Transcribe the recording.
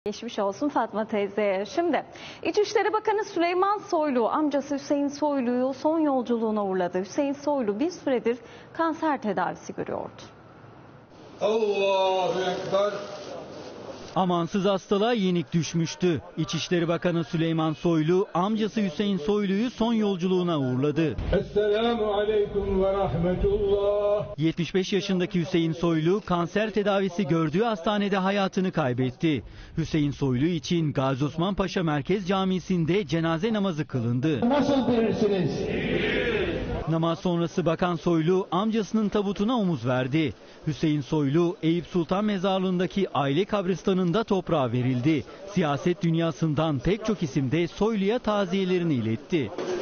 Geçmiş olsun Fatma teyze. Şimdi İçişleri Bakanı Süleyman Soylu amcası Hüseyin Soylu'yu son yolculuğuna uğurladı. Hüseyin Soylu bir süredir kanser tedavisi görüyordu. Allahu Ekber. Amansız hastalığa yenik düşmüştü. İçişleri Bakanı Süleyman Soylu amcası Hüseyin Soylu'yu son yolculuğuna uğurladı. Esselamu Aleyküm ve Rahmetullah. 75 yaşındaki Hüseyin Soylu kanser tedavisi gördüğü hastanede hayatını kaybetti. Hüseyin Soylu için Gazi Osman Paşa Merkez Camisi'nde cenaze namazı kılındı. Nasıl bilirsiniz? Namaz sonrası Bakan Soylu amcasının tabutuna omuz verdi. Hüseyin Soylu Eyüp Sultan Mezarlığı'ndaki aile kabristanında toprağa verildi. Siyaset dünyasından pek çok isim de Soylu'ya taziyelerini iletti.